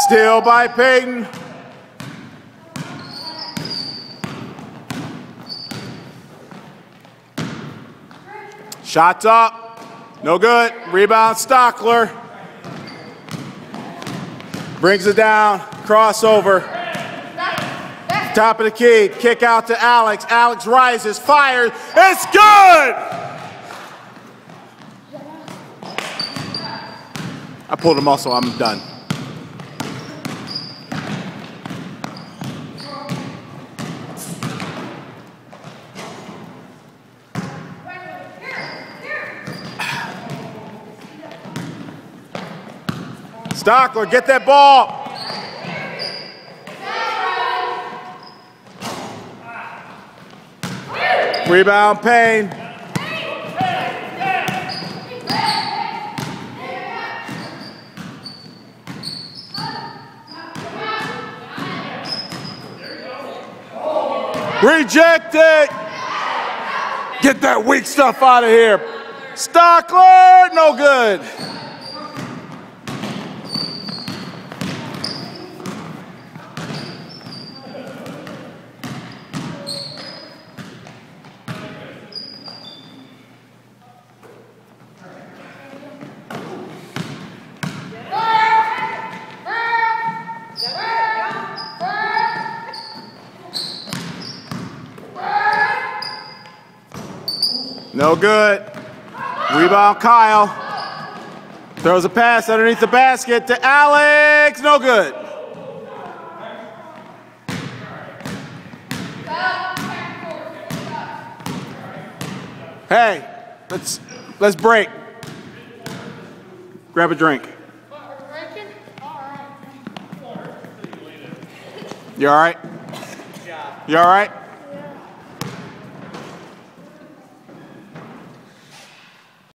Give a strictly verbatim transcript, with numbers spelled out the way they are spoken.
Steal by Peyton. Shots up. No good. Rebound Stockler. Brings it down. Crossover. Top of the key. Kick out to Alex. Alex rises. Fires. It's good! I pulled a muscle. I'm done. Stockler, get that ball. Rebound, Payne. Rejected. Get that weak stuff out of here. Stockler, no good. No good. Rebound, Kyle. Throws a pass underneath the basket to Alex. No good. Hey, let's let's break. Grab a drink. You all right? You all right?